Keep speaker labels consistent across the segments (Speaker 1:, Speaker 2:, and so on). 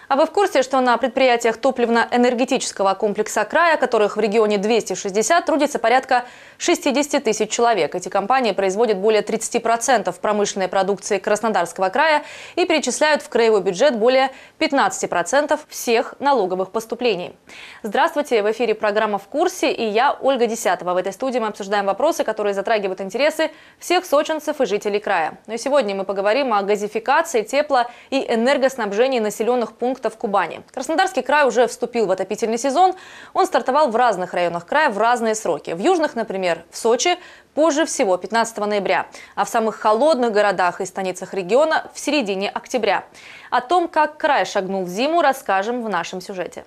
Speaker 1: А вы в курсе, что на предприятиях топливно-энергетического комплекса края, которых в регионе 260, трудится порядка 60 тысяч человек? Эти компании производят более 30% промышленной продукции Краснодарского края и перечисляют в краевой бюджет более 15% всех налоговых поступлений. Здравствуйте, в эфире программа «В курсе» и я, Ольга Десятова. В этой студии мы обсуждаем вопросы, которые затрагивают интересы всех сочинцев и жителей края. Но и сегодня мы поговорим о газификации, тепло- и энергоснабжении населенных пунктов в Кубани. Краснодарский край уже вступил в отопительный сезон. Он стартовал в разных районах края в разные сроки. В южных, например, в Сочи позже всего 15 ноября, а в самых холодных городах и станицах региона в середине октября. О том, как край шагнул в зиму, расскажем в нашем сюжете.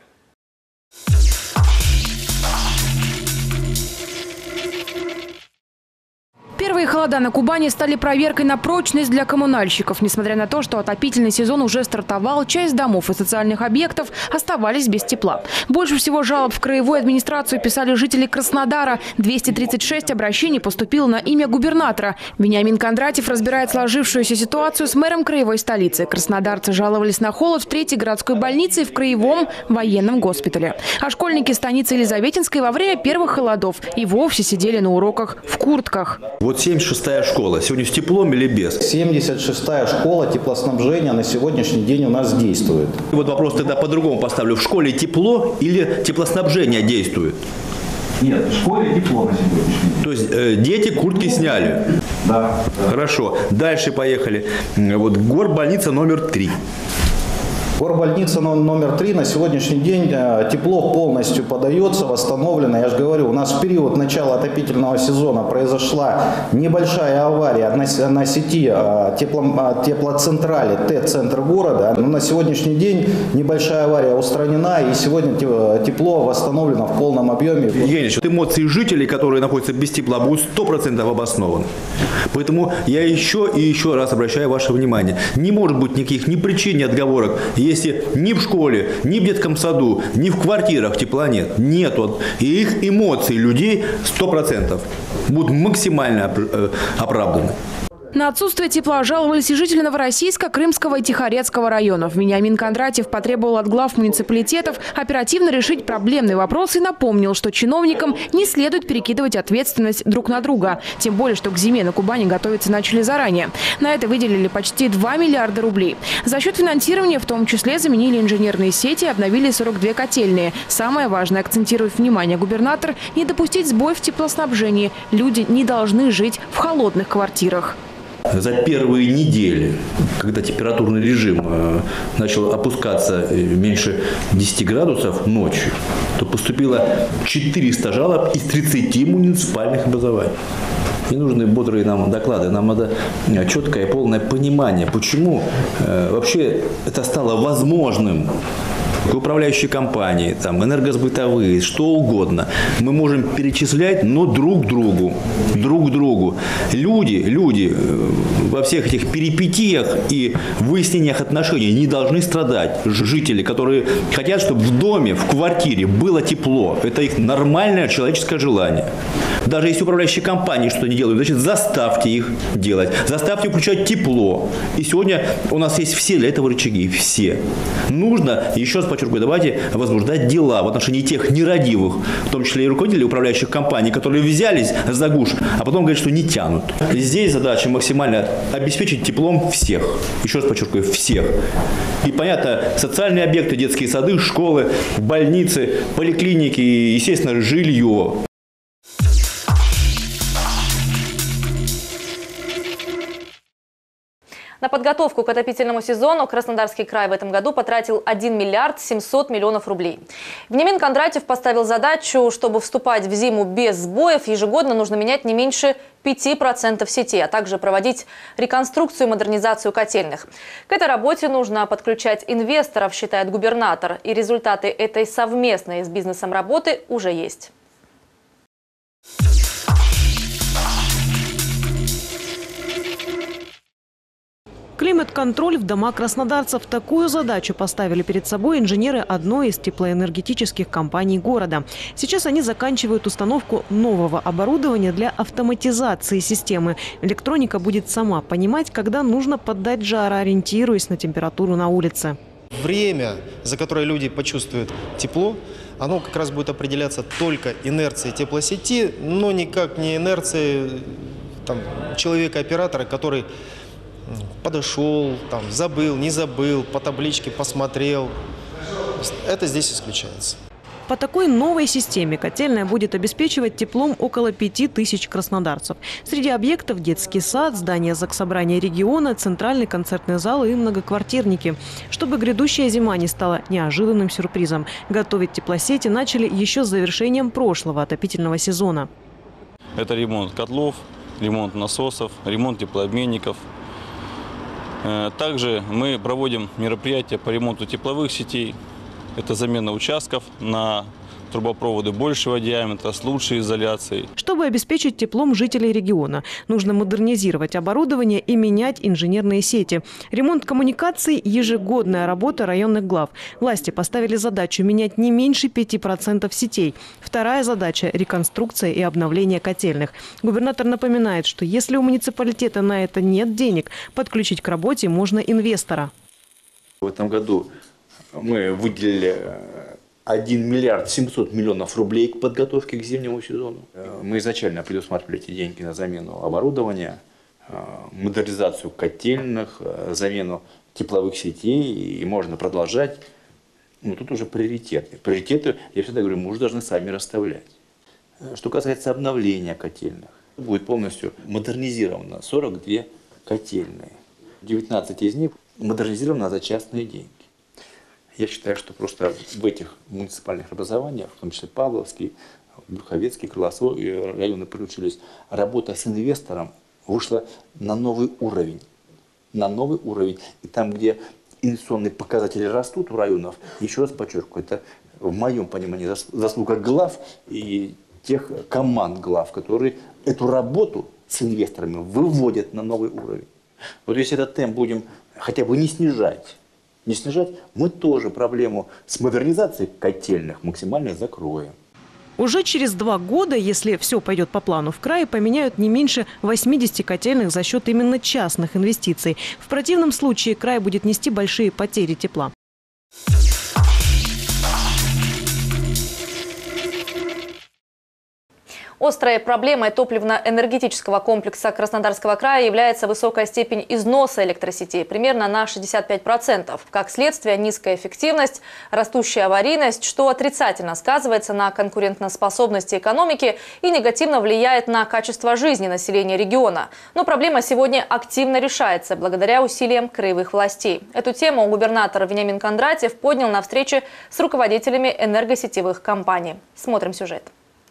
Speaker 2: Первые холода на Кубани стали проверкой на прочность для коммунальщиков. Несмотря на то, что отопительный сезон уже стартовал, часть домов и социальных объектов оставались без тепла. Больше всего жалоб в краевую администрацию писали жители Краснодара. 236 обращений поступило на имя губернатора. Вениамин Кондратьев разбирает сложившуюся ситуацию с мэром краевой столицы. Краснодарцы жаловались на холод в 3-й городской больнице и в краевом военном госпитале. А школьники станицы Елизаветинской во время первых холодов и вовсе сидели на уроках в куртках.
Speaker 3: Вот 76-я школа. Сегодня с теплом или без?
Speaker 4: 76-я школа теплоснабжения на сегодняшний день у нас действует.
Speaker 3: И вот вопрос тогда по-другому поставлю. В школе тепло или теплоснабжение действует?
Speaker 4: Нет, в школе тепло на сегодняшний день.
Speaker 3: То есть дети куртки сняли?
Speaker 4: Да.
Speaker 3: Хорошо. Дальше поехали. Вот горбольница номер 3.
Speaker 4: Горбольница номер 3 на сегодняшний день тепло полностью подается, восстановлено. Я же говорю, у нас в период начала отопительного сезона произошла небольшая авария на сети теплоцентрали Т-центр города. Но на сегодняшний день небольшая авария устранена, и сегодня тепло восстановлено в полном объеме.
Speaker 3: Евгений, эмоции жителей, которые находятся без тепла, будут 100% обоснованы. Поэтому я еще и еще раз обращаю ваше внимание. Не может быть никаких ни причин, ни отговорок, если ни в школе, ни в детском саду, ни в квартирах тепла нет. Нет. И их эмоции людей 100% будут максимально оправданы.
Speaker 2: На отсутствие тепла жаловались и жители Новороссийска, Крымского и Тихорецкого районов. Вениамин Кондратьев потребовал от глав муниципалитетов оперативно решить проблемный вопрос и напомнил, что чиновникам не следует перекидывать ответственность друг на друга. Тем более, что к зиме на Кубани готовиться начали заранее. На это выделили почти 2 миллиарда рублей. За счет финансирования в том числе заменили инженерные сети и обновили 42 котельные. Самое важное, акцентирует внимание губернатор, не допустить сбой в теплоснабжении. Люди не должны жить в холодных квартирах.
Speaker 3: За первые недели, когда температурный режим начал опускаться меньше 10 градусов ночью, то поступило 400 жалоб из 30 муниципальных образований. Не нужны бодрые нам доклады, нам надо четкое и полное понимание, почему вообще это стало возможным. Управляющие компании, там, энергосбытовые, что угодно. Мы можем перечислять, но друг другу. Люди во всех этих перипетиях и выяснениях отношений не должны страдать. Жители, которые хотят, чтобы в доме, в квартире было тепло. Это их нормальное человеческое желание. Даже если управляющие компании что-то не делают, значит, заставьте их делать. Заставьте включать тепло. И сегодня у нас есть все для этого рычаги. Все. Нужно, еще раз подчеркиваю, давайте возбуждать дела в отношении тех нерадивых, в том числе и руководителей управляющих компаний, которые взялись за гуж, а потом говорят, что не тянут. Здесь задача максимально обеспечить теплом всех. Еще раз подчеркиваю, всех. И понятно, социальные объекты, детские сады, школы, больницы, поликлиники и, естественно, жилье.
Speaker 1: На подготовку к отопительному сезону Краснодарский край в этом году потратил 1 миллиард 700 миллионов рублей. Вениамин Кондратьев поставил задачу, чтобы вступать в зиму без сбоев, ежегодно нужно менять не меньше 5% сети, а также проводить реконструкцию и модернизацию котельных. К этой работе нужно подключать инвесторов, считает губернатор, и результаты этой совместной с бизнесом работы уже есть.
Speaker 5: Климат-контроль в дома краснодарцев. Такую задачу поставили перед собой инженеры одной из теплоэнергетических компаний города. Сейчас они заканчивают установку нового оборудования для автоматизации системы. Электроника будет сама понимать, когда нужно поддать жара, ориентируясь на температуру на улице.
Speaker 6: Время, за которое люди почувствуют тепло, оно как раз будет определяться только инерцией теплосети, но никак не инерцией человека-оператора, который подошел, забыл, не забыл, по табличке посмотрел. Это здесь исключается.
Speaker 5: По такой новой системе котельная будет обеспечивать теплом около 5000 краснодарцев. Среди объектов детский сад, здание заксобрания региона, центральный концертный зал и многоквартирники. Чтобы грядущая зима не стала неожиданным сюрпризом, готовить теплосети начали еще с завершением прошлого отопительного сезона.
Speaker 7: Это ремонт котлов, ремонт насосов, ремонт теплообменников. Также мы проводим мероприятия по ремонту тепловых сетей. Это замена участков на трубопроводы большего диаметра с лучшей изоляцией.
Speaker 5: Чтобы обеспечить теплом жителей региона, нужно модернизировать оборудование и менять инженерные сети. Ремонт коммуникаций – ежегодная работа районных глав. Власти поставили задачу менять не меньше 5% сетей. Вторая задача – реконструкция и обновление котельных. Губернатор напоминает, что если у муниципалитета на это нет денег, подключить к работе можно инвестора.
Speaker 3: В этом году мы выделили 1 миллиард 700 миллионов рублей к подготовке к зимнему сезону. Мы изначально предусматривали эти деньги на замену оборудования, модернизацию котельных, замену тепловых сетей, и можно продолжать. Но тут уже приоритеты. Приоритеты, я всегда говорю, мы уже должны сами расставлять. Что касается обновления котельных, будет полностью модернизировано 42 котельные. 19 из них модернизировано за частные деньги. Я считаю, что просто в этих муниципальных образованиях, в том числе Павловский, Брюховецкий, Крылатский районы приучились, работа с инвестором вышла на новый уровень. На новый уровень. И там, где инвестиционные показатели растут у районов, еще раз подчеркиваю, это в моем понимании заслуга глав и тех команд глав, которые эту работу с инвесторами выводят на новый уровень. Вот если этот темп будем хотя бы не снижать, мы тоже проблему с модернизацией котельных максимально закроем.
Speaker 5: Уже через 2 года, если все пойдет по плану, в крае поменяют не меньше 80 котельных за счет именно частных инвестиций. В противном случае край будет нести большие потери тепла.
Speaker 1: Острой проблемой топливно-энергетического комплекса Краснодарского края является высокая степень износа электросетей, примерно на 65%. Как следствие, низкая эффективность, растущая аварийность, что отрицательно сказывается на конкурентоспособности экономики и негативно влияет на качество жизни населения региона. Но проблема сегодня активно решается благодаря усилиям краевых властей. Эту тему губернатор Вениамин Кондратьев поднял на встрече с руководителями энергосетевых компаний. Смотрим сюжет.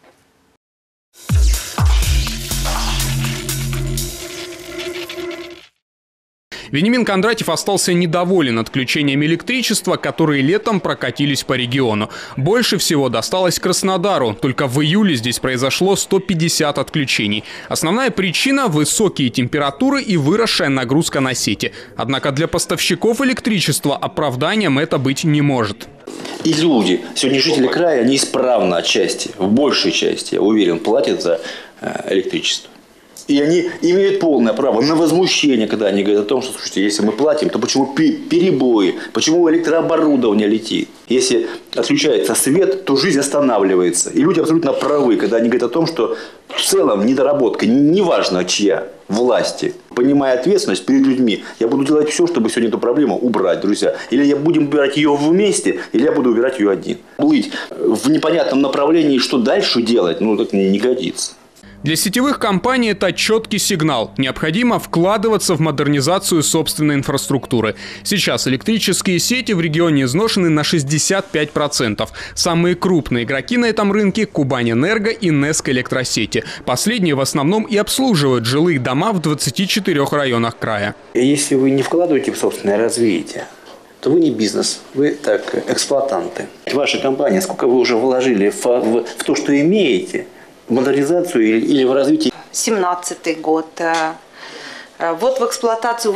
Speaker 8: Вениамин Кондратьев остался недоволен отключениями электричества, которые летом прокатились по региону. Больше всего досталось Краснодару. Только в июле здесь произошло 150 отключений. Основная причина – высокие температуры и выросшая нагрузка на сети. Однако для поставщиков электричества оправданием это быть не может.
Speaker 3: И люди, сегодня жители края, они исправно отчасти, в большей части, я уверен, платят за электричество. И они имеют полное право на возмущение, когда они говорят о том, что, слушайте, если мы платим, то почему перебои, почему электрооборудование летит? Если отключается свет, то жизнь останавливается. И люди абсолютно правы, когда они говорят о том, что в целом недоработка, неважно чья, власти, понимая ответственность перед людьми, я буду делать все, чтобы сегодня эту проблему убрать, друзья. Или я будем убирать ее вместе, или я буду убирать ее один. Плыть в непонятном направлении, что дальше делать, так не годится.
Speaker 8: Для сетевых компаний это четкий сигнал. Необходимо вкладываться в модернизацию собственной инфраструктуры. Сейчас электрические сети в регионе изношены на 65%. Самые крупные игроки на этом рынке – Кубань-Энерго и Неск Электросети. Последние в основном и обслуживают жилые дома в 24 районах края.
Speaker 9: Если вы не вкладываете в собственное развитие, то вы не бизнес, вы эксплуатанты. Ваша компания, сколько вы уже вложили в то, что имеете, в модернизацию или в развитие?
Speaker 10: 17-й год. Вот в эксплуатацию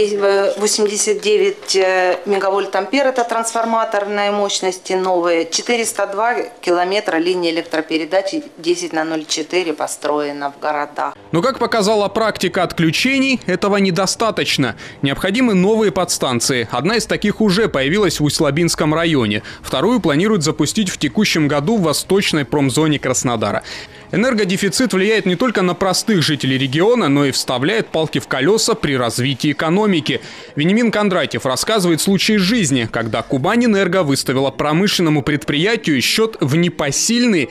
Speaker 10: 89 мегавольт-ампер, это трансформаторные мощности новые, 402 километра линии электропередачи 10/04 построена в городах.
Speaker 8: Но, как показала практика отключений, этого недостаточно. Необходимы новые подстанции. Одна из таких уже появилась в Усть-Лабинском районе. Вторую планируют запустить в текущем году в восточной промзоне Краснодара. Энергодефицит влияет не только на простых жителей региона, но и вставляет палки в колеса при развитии экономики. Вениамин Кондратьев рассказывает случай из жизни, когда Кубаньэнерго выставила промышленному предприятию счет в непосильные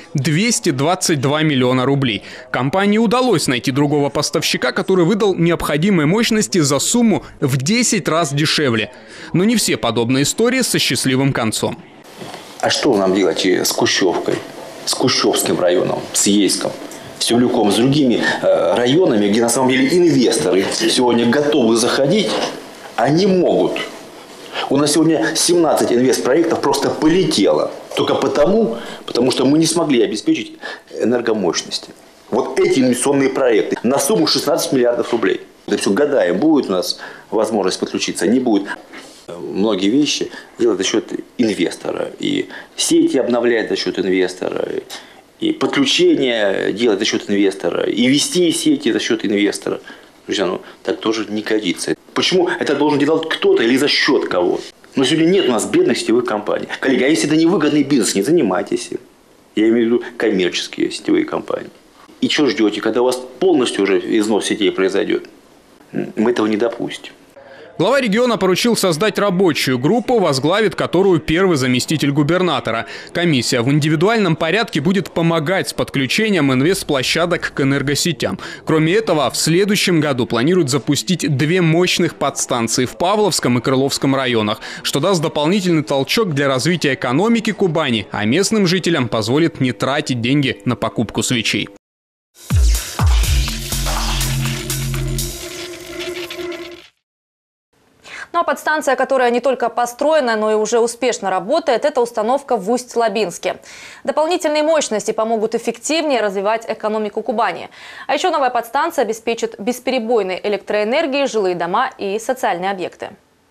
Speaker 8: 222 миллиона рублей. Компании удалось найти другого поставщика, который выдал необходимые мощности за сумму в 10 раз дешевле. Но не все подобные истории со счастливым концом.
Speaker 9: А что нам делать с Кущевкой? С Кущевским районом, с Ейском, с Тюлюком, с другими районами, где на самом деле инвесторы сегодня готовы заходить, а не могут. У нас сегодня 17 инвестпроектов просто полетело. Только потому что мы не смогли обеспечить энергомощности. Вот эти инвестиционные проекты на сумму 16 миллиардов рублей. Это все гадаем, будет у нас возможность подключиться, не будет. Многие вещи делают за счет инвестора. И сети обновляют за счет инвестора, и подключение делать за счет инвестора, и вести сети за счет инвестора. Друзья, так тоже не годится. Почему это должен делать кто-то или за счет кого-то? Но сегодня нет у нас бедных сетевых компаний. Коллеги, а если это невыгодный бизнес, не занимайтесь им. Я имею в виду коммерческие сетевые компании. И что ждете, когда у вас полностью уже износ сетей произойдет? Мы этого не допустим.
Speaker 8: Глава региона поручил создать рабочую группу, возглавит которую первый заместитель губернатора. Комиссия в индивидуальном порядке будет помогать с подключением инвестплощадок к энергосетям. Кроме этого, в следующем году планируют запустить 2 мощных подстанции в Павловском и Крыловском районах, что даст дополнительный толчок для развития экономики Кубани, а местным жителям позволит не тратить деньги на покупку свечей.
Speaker 1: Ну а подстанция, которая не только построена, но и уже успешно работает, это установка в Усть-Лабинске. Дополнительные мощности помогут эффективнее развивать экономику Кубани. А еще новая подстанция обеспечит бесперебойной электроэнергией жилые дома и социальные объекты.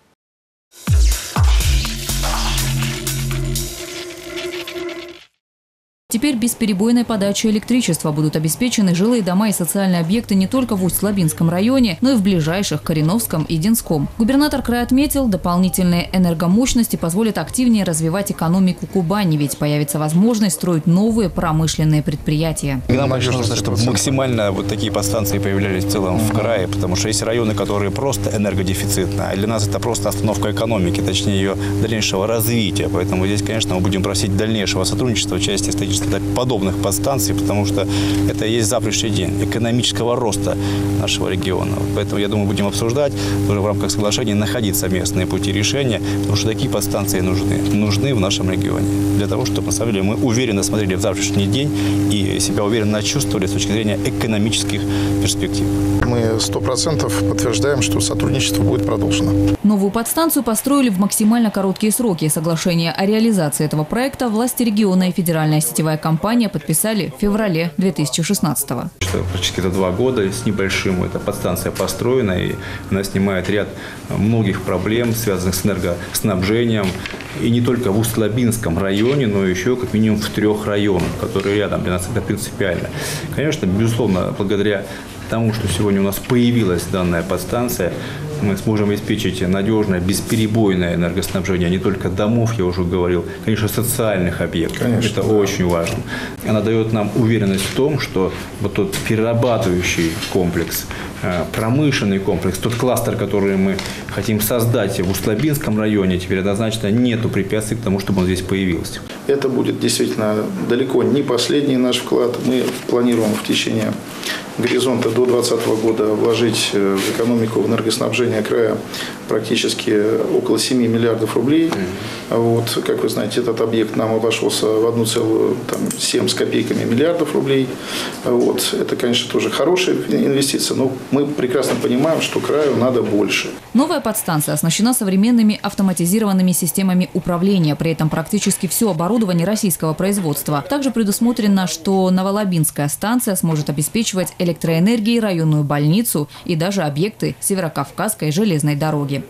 Speaker 11: Теперь бесперебойной подачей электричества будут обеспечены жилые дома и социальные объекты не только в Усть-Лабинском районе, но и в ближайших Кореновском и Динском. Губернатор края отметил, дополнительные энергомощности позволят активнее развивать экономику Кубани, ведь появится возможность строить новые промышленные предприятия.
Speaker 12: Нам, конечно, нужно, чтобы максимально вот такие подстанции появлялись в целом в крае, потому что есть районы, которые просто энергодефицитны, а для нас это просто остановка экономики, точнее ее дальнейшего развития. Поэтому здесь, конечно, мы будем просить дальнейшего сотрудничества в части строительства подобных подстанций, потому что это и есть завтрашний день экономического роста нашего региона. Поэтому, я думаю, будем обсуждать уже в рамках соглашения, находить совместные пути решения, потому что такие подстанции нужны в нашем регионе. Для того, чтобы, на самом деле, мы уверенно смотрели в завтрашний день и себя уверенно чувствовали с точки зрения экономических перспектив.
Speaker 13: Мы 100% подтверждаем, что сотрудничество будет продолжено.
Speaker 11: Новую подстанцию построили в максимально короткие сроки. Соглашение о реализации этого проекта власти региона и федеральная сетевая компания подписали в феврале 2016-го.
Speaker 12: Практически это 2 года с небольшим. Эта подстанция построена, и она снимает ряд многих проблем, связанных с энергоснабжением. И не только в Усть-Лабинском районе, но еще как минимум в 3 районах, которые рядом. Для нас это принципиально. Конечно, безусловно, благодаря тому, что сегодня у нас появилась данная подстанция, мы сможем обеспечить надежное, бесперебойное энергоснабжение не только домов, я уже говорил, конечно, социальных объектов. Конечно, это очень важно. Она дает нам уверенность в том, что вот тот перерабатывающий комплекс, промышленный комплекс, тот кластер, который мы хотим создать в Усть-Лабинском районе, теперь однозначно нету препятствий к тому, чтобы он здесь появился.
Speaker 13: Это будет действительно далеко не последний наш вклад. Мы планируем в течение горизонта до 2020 года вложить в экономику, в энергоснабжение края практически около 7 миллиардов рублей. Вот, как вы знаете, этот объект нам обошелся в 1,7 с копейками миллиардов рублей. Вот, это, конечно, тоже хорошая инвестиция, но мы прекрасно понимаем, что краю надо больше.
Speaker 11: Новая подстанция оснащена современными автоматизированными системами управления. При этом практически все оборудование российского производства. Также предусмотрено, что Новолабинская станция сможет обеспечивать электроэнергию электроэнергии, районную больницу и даже объекты Северокавказской железной дороги.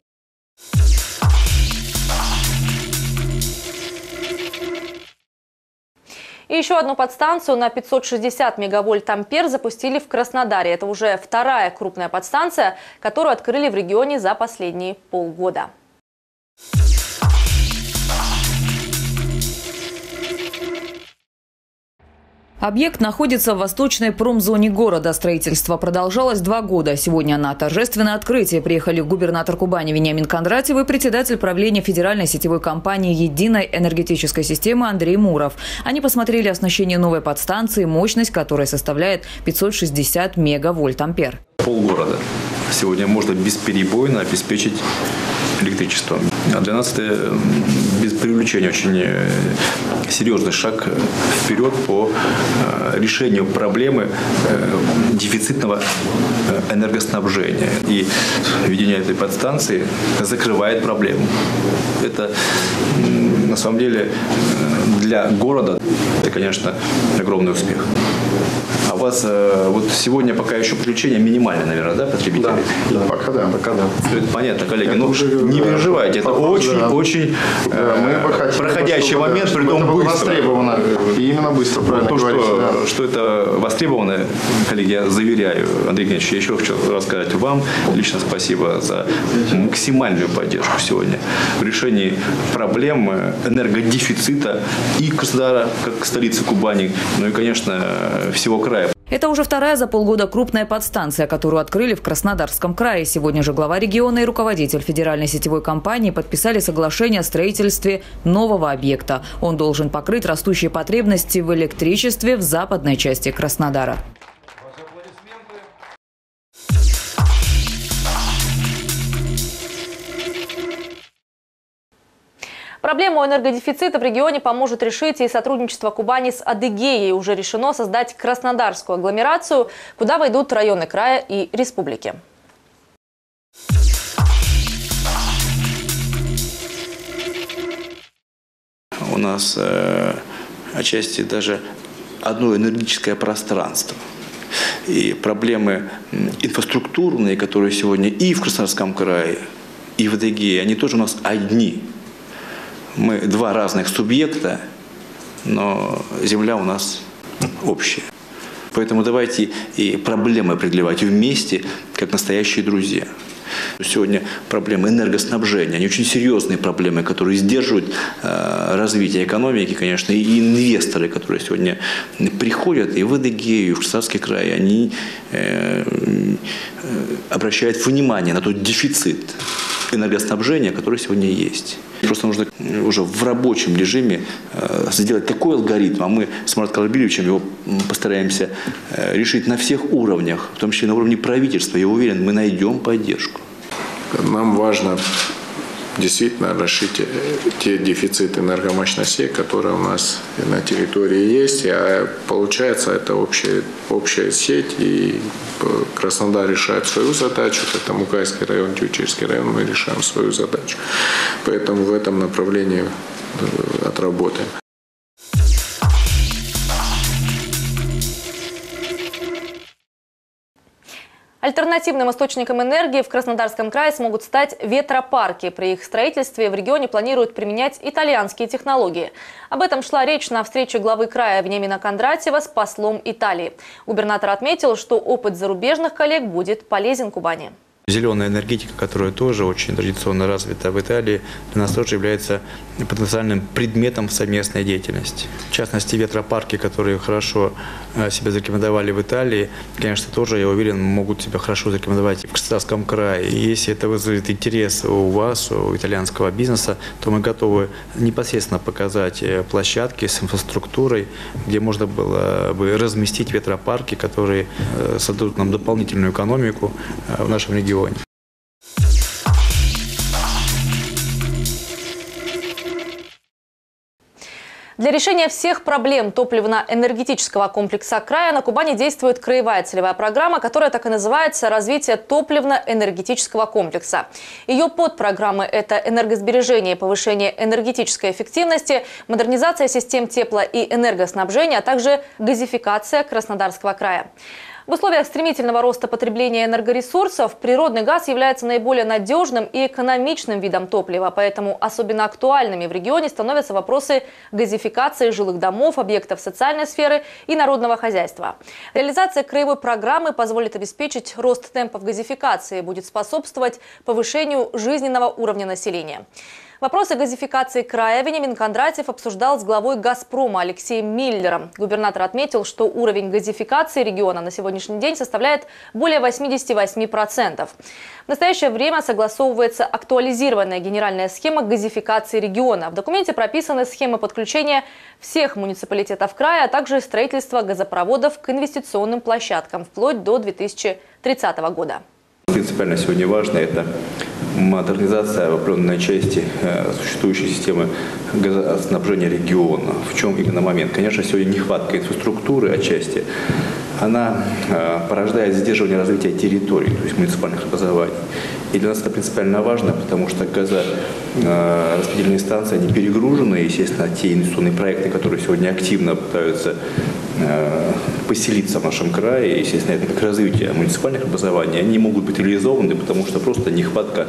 Speaker 1: И еще одну подстанцию на 560 мегавольт-ампер запустили в Краснодаре. Это уже вторая крупная подстанция, которую открыли в регионе за последние полгода.
Speaker 11: Объект находится в восточной промзоне города. Строительство продолжалось 2 года. Сегодня на торжественное открытие приехали губернатор Кубани Вениамин Кондратьев и председатель правления федеральной сетевой компании «Единой энергетической системы» Андрей Муров. Они посмотрели оснащение новой подстанции, мощность которой составляет 560 мегавольт-ампер.
Speaker 12: Полгорода сегодня можно бесперебойно обеспечить электричеством. А для нас это без привлечения очень серьезный шаг вперед по решению проблемы дефицитного энергоснабжения. И введение этой подстанции закрывает проблему. Это на самом деле для города это, конечно, огромный успех. А у вас вот сегодня пока еще подключение минимальное, наверное, да, потребителей?
Speaker 13: Да, пока да.
Speaker 12: Это понятно, коллеги. Ну, не переживайте, это очень проходящий момент, при том быстро.
Speaker 13: Востребовано. И именно быстро, правильно говорите.
Speaker 12: Что это востребовано, коллеги, я заверяю, Андрей Евгеньевич, я еще хочу рассказать вам лично спасибо за максимальную поддержку сегодня в решении проблем энергодефицита и Краснодара, как столицы Кубани, ну и, конечно, всего края.
Speaker 11: Это уже вторая за полгода крупная подстанция, которую открыли в Краснодарском крае. Сегодня же глава региона и руководитель федеральной сетевой компании подписали соглашение о строительстве нового объекта. Он должен покрыть растущие потребности в электричестве в западной части Краснодара.
Speaker 1: Проблему энергодефицита в регионе поможет решить и сотрудничество Кубани с Адыгеей. Уже решено создать краснодарскую агломерацию, куда войдут районы края и республики.
Speaker 9: У нас отчасти даже одно энергетическое пространство. И проблемы инфраструктурные, которые сегодня и в Краснодарском крае, и в Адыгее, они тоже у нас одни. Мы два разных субъекта, но земля у нас общая. Поэтому давайте и проблемы преодолевать вместе, как настоящие друзья. Сегодня проблемы энергоснабжения, они очень серьезные проблемы, которые сдерживают развитие экономики, конечно, и инвесторы, которые сегодня приходят и в Адыгею, и в Краснодарский край, они обращают внимание на тот дефицит энергоснабжения, который сегодня есть. Просто нужно уже в рабочем режиме сделать такой алгоритм, а мы с Маратом Албильевичем его постараемся решить на всех уровнях, в том числе на уровне правительства. Я уверен, мы найдем поддержку.
Speaker 14: Нам важно действительно решить те дефициты энергомощностей, которые у нас на территории есть. А получается, это общая сеть, и Краснодар решает свою задачу, это Мукайский район, Тютчевский район, мы решаем свою задачу. Поэтому в этом направлении отработаем.
Speaker 1: Альтернативным источником энергии в Краснодарском крае смогут стать ветропарки. При их строительстве в регионе планируют применять итальянские технологии. Об этом шла речь на встрече главы края Вениамина Кондратьева с послом Италии. Губернатор отметил, что опыт зарубежных коллег будет полезен Кубани.
Speaker 3: Зеленая энергетика, которая тоже очень традиционно развита в Италии, для нас тоже является потенциальным предметом совместной деятельности. В частности, ветропарки, которые хорошо себя зарекомендовали в Италии, конечно, тоже, я уверен, могут себя хорошо зарекомендовать в Краснодарском крае. И если это вызовет интерес у вас, у итальянского бизнеса, то мы готовы непосредственно показать площадки с инфраструктурой, где можно было бы разместить ветропарки, которые создадут нам дополнительную экономику в нашем регионе.
Speaker 1: Для решения всех проблем топливно-энергетического комплекса края на Кубани действует краевая целевая программа, которая так и называется «Развитие топливно-энергетического комплекса». Ее подпрограммы – это энергосбережение и повышение энергетической эффективности, модернизация систем тепло- и энергоснабжения, а также газификация Краснодарского края. В условиях стремительного роста потребления энергоресурсов природный газ является наиболее надежным и экономичным видом топлива, поэтому особенно актуальными в регионе становятся вопросы газификации жилых домов, объектов социальной сферы и народного хозяйства. Реализация краевой программы позволит обеспечить рост темпов газификации и будет способствовать повышению жизненного уровня населения. Вопросы газификации края Вениамин Кондратьев обсуждал с главой «Газпрома» Алексеем Миллером. Губернатор отметил, что уровень газификации региона на сегодняшний день составляет более 88%. В настоящее время согласовывается актуализированная генеральная схема газификации региона. В документе прописаны схемы подключения всех муниципалитетов края, а также строительство газопроводов к инвестиционным площадкам вплоть до 2030 года.
Speaker 12: Принципиально сегодня важно это модернизация в определенной части существующей системы газоснабжения региона. В чем именно момент? Конечно, сегодня нехватка инфраструктуры отчасти. Она порождает задерживание развития территорий, то есть муниципальных образований. И для нас это принципиально важно, потому что газораспределительные станции, они перегружены. Естественно, те инвестиционные проекты, которые сегодня активно пытаются поселиться в нашем крае, естественно, это как развитие муниципальных образований, они могут быть реализованы, потому что просто нехватка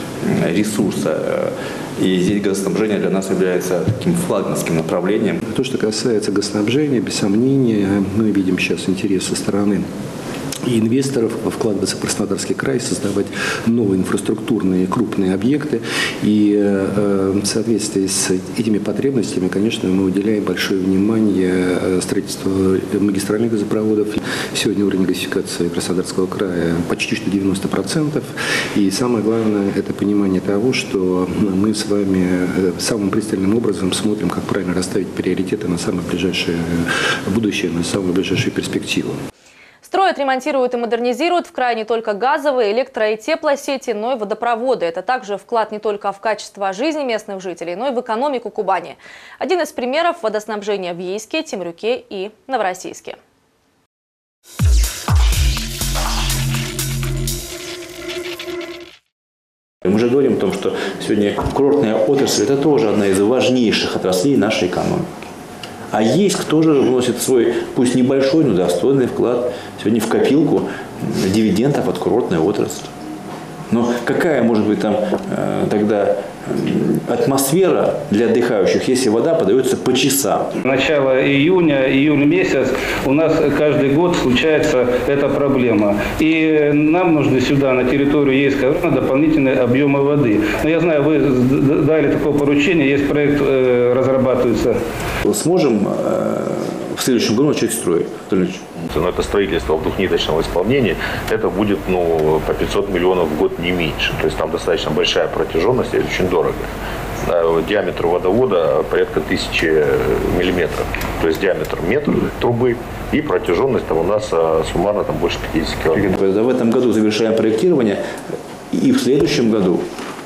Speaker 12: ресурса. И здесь газоснабжение для нас является таким флагманским направлением.
Speaker 15: То, что касается газоснабжения, без сомнения, мы видим сейчас интерес со стороны и инвесторов вкладываться в Краснодарский край, создавать новые инфраструктурные крупные объекты. И в соответствии с этими потребностями, конечно, мы уделяем большое внимание строительству магистральных газопроводов. Сегодня уровень газификации Краснодарского края почти что 90%. И самое главное – это понимание того, что мы с вами самым пристальным образом смотрим, как правильно расставить приоритеты на самое ближайшее будущее, на самую ближайшую перспективу.
Speaker 1: Строят, ремонтируют и модернизируют в крае не только газовые, электро- и теплосети, но и водопроводы. Это также вклад не только в качество жизни местных жителей, но и в экономику Кубани. Один из примеров – водоснабжения в Ейске, Темрюке и Новороссийске.
Speaker 3: Мы же говорим о том, что сегодня курортная отрасль – это тоже одна из важнейших отраслей нашей экономики. А есть кто же вносит свой, пусть небольшой, но достойный вклад сегодня в копилку дивидендов от курортной отрасли. Но какая может быть там тогда атмосфера для отдыхающих, если вода подается по часам?
Speaker 16: Начало июня, июль месяц у нас каждый год случается эта проблема. И нам нужны сюда, на территорию Ейского района, дополнительные объемы воды. Но я знаю, вы дали такое поручение, есть проект, разрабатывается.
Speaker 3: Сможем в следующем году начать строить?
Speaker 17: Но это строительство двухниточного исполнения, это будет по 500 миллионов в год, не меньше. То есть там достаточно большая протяженность, и это очень дорого. Диаметр водовода порядка 1000 миллиметров. То есть диаметр метр трубы и протяженность там у нас суммарно там больше 50 километров.
Speaker 3: В этом году завершаем проектирование и в следующем году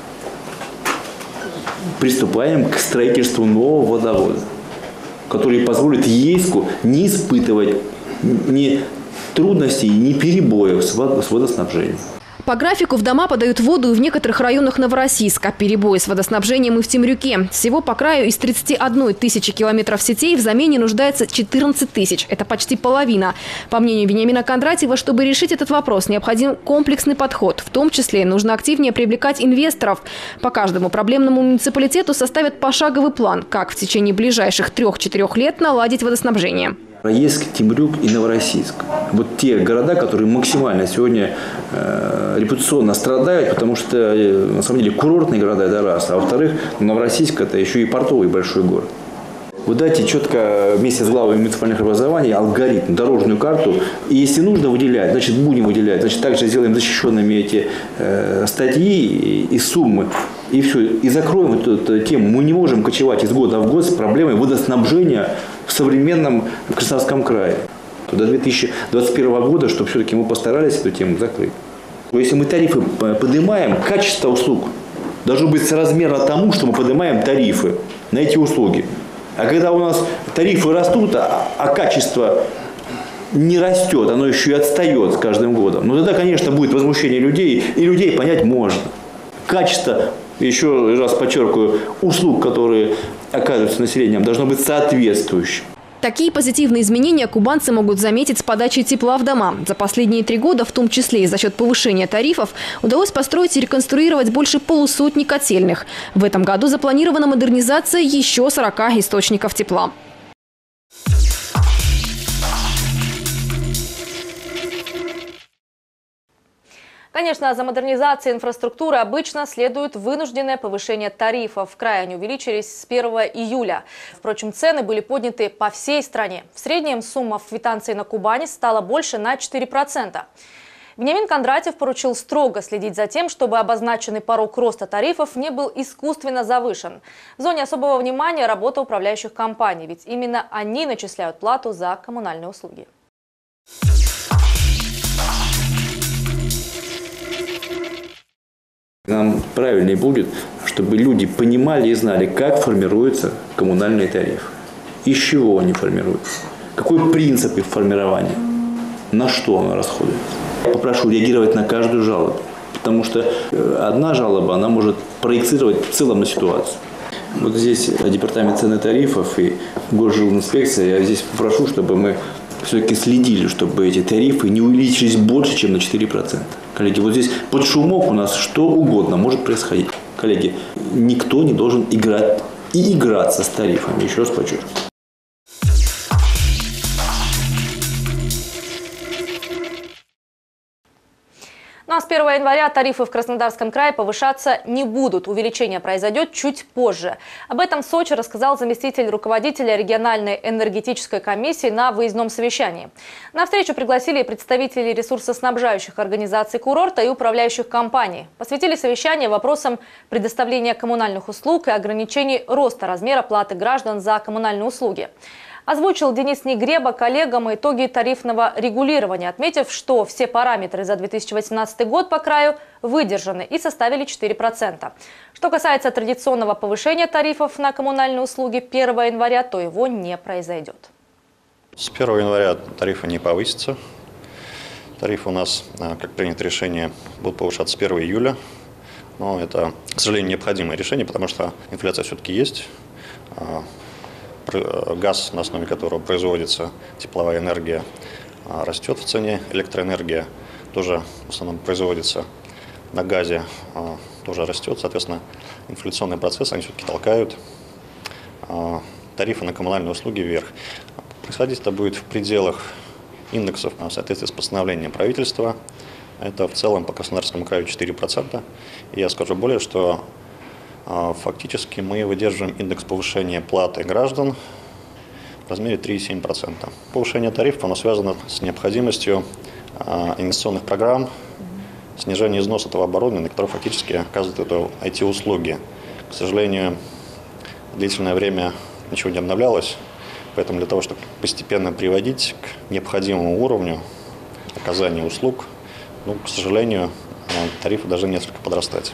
Speaker 3: приступаем к строительству нового водовода, который позволит Ейску не испытывать ни трудностей, ни перебоев с водоснабжением.
Speaker 2: По графику в дома подают воду и в некоторых районах Новороссийска. Перебои с водоснабжением и в Темрюке. Всего по краю из 31 тысячи километров сетей в замене нуждается 14 тысяч. Это почти половина. По мнению Вениамина Кондратьева, чтобы решить этот вопрос, необходим комплексный подход. В том числе нужно активнее привлекать инвесторов. По каждому проблемному муниципалитету составят пошаговый план, как в течение ближайших 3-4 лет наладить водоснабжение.
Speaker 3: Ейск, Темрюк и Новороссийск. Вот те города, которые максимально сегодня репутационно страдают, потому что, на самом деле, курортные города – это раз, а во-вторых, Новороссийск – это еще и портовый большой город. Вы дайте четко вместе с главой муниципальных образований алгоритм, дорожную карту, и если нужно выделять, значит будем выделять, значит также сделаем защищенными эти статьи и суммы, и все, и закроем эту тему. Мы не можем кочевать из года в год с проблемой водоснабжения в современном Краснодарском крае. До 2021 года, чтобы все-таки мы постарались эту тему закрыть. Если мы тарифы поднимаем, качество услуг должно быть соразмерно тому, что мы поднимаем тарифы на эти услуги. А когда у нас тарифы растут, а качество не растет, оно еще и отстает с каждым годом, ну тогда, конечно, будет возмущение людей, и людей понять можно. Качество, еще раз подчеркиваю, услуг, которые оказываются населением, должно быть соответствующим.
Speaker 18: Такие позитивные изменения кубанцы могут заметить с подачей тепла в дома. За последние 3 года, в том числе и за счет повышения тарифов, удалось построить и реконструировать больше полусотни котельных. В этом году запланирована модернизация еще 40 источников тепла.
Speaker 1: Конечно, за модернизацией инфраструктуры обычно следует вынужденное повышение тарифов. В крае они увеличились с 1 июля. Впрочем, цены были подняты по всей стране. В среднем сумма квитанций на Кубани стала больше на 4%. Вениамин Кондратьев поручил строго следить за тем, чтобы обозначенный порог роста тарифов не был искусственно завышен. В зоне особого внимания работа управляющих компаний, ведь именно они начисляют плату за коммунальные услуги.
Speaker 3: Нам правильнее будет, чтобы люди понимали и знали, как формируется коммунальный тариф, из чего они формируются, какой принцип их формирования, на что он расходуется. Попрошу реагировать на каждую жалобу, потому что одна жалоба, она может проецировать в целом на ситуацию. Вот здесь департамент цен и тарифов и Госжилинспекция, я здесь попрошу, чтобы мы все-таки следили, чтобы эти тарифы не увеличились больше, чем на 4%. Коллеги, вот здесь под шумок у нас что угодно может происходить. Коллеги, никто не должен играть и играться с тарифами, еще раз подчеркиваю.
Speaker 1: Ну а с 1 января тарифы в Краснодарском крае повышаться не будут. Увеличение произойдет чуть позже. Об этом в Сочи рассказал заместитель руководителя региональной энергетической комиссии на выездном совещании. На встречу пригласили представителей ресурсоснабжающих организаций курорта и управляющих компаний. Посвятили совещание вопросам предоставления коммунальных услуг и ограничений роста размера платы граждан за коммунальные услуги. Озвучил Денис Негреба коллегам итоги тарифного регулирования, отметив, что все параметры за 2018 год по краю выдержаны и составили 4%. Что касается традиционного повышения тарифов на коммунальные услуги 1 января, то его не произойдет.
Speaker 19: С 1 января тарифы не повысятся. Тарифы у нас, как принято решение, будут повышаться с 1 июля. Но это, к сожалению, необходимое решение, потому что инфляция все-таки есть. Газ, на основе которого производится тепловая энергия, растет в цене. Электроэнергия тоже в основном производится на газе, тоже растет. Соответственно, инфляционный процесс, они все-таки толкают тарифы на коммунальные услуги вверх. Происходить это будет в пределах индексов в соответствии с постановлением правительства. Это в целом по Краснодарскому краю 4%. И я скажу более, что фактически мы выдерживаем индекс повышения платы граждан в размере 3,7%. Повышение тарифов оно связано с необходимостью инвестиционных программ, снижения износа этого оборудования, на которое фактически оказывают IT-услуги. К сожалению, длительное время ничего не обновлялось, поэтому для того, чтобы постепенно приводить к необходимому уровню оказания услуг, к сожалению, тарифы должны несколько подрастать.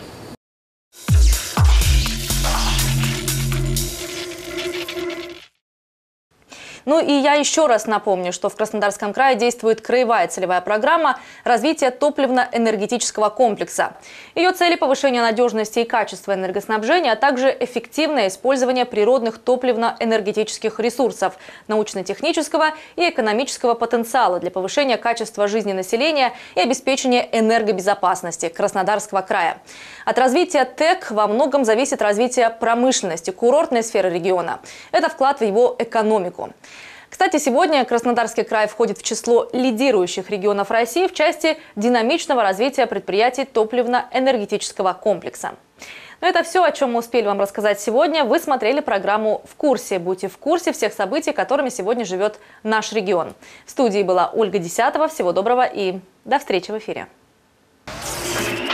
Speaker 1: Ну и я еще раз напомню, что в Краснодарском крае действует краевая целевая программа развития топливно-энергетического комплекса. Ее цели – повышение надежности и качества энергоснабжения, а также эффективное использование природных топливно-энергетических ресурсов, научно-технического и экономического потенциала для повышения качества жизни населения и обеспечения энергобезопасности Краснодарского края. От развития ТЭК во многом зависит развитие промышленности, курортной сферы региона. Это вклад в его экономику. Кстати, сегодня Краснодарский край входит в число лидирующих регионов России в части динамичного развития предприятий топливно-энергетического комплекса. Но это все, о чем мы успели вам рассказать сегодня. Вы смотрели программу «В курсе». Будьте в курсе всех событий, которыми сегодня живет наш регион. В студии была Ольга Десятова. Всего доброго и до встречи в эфире.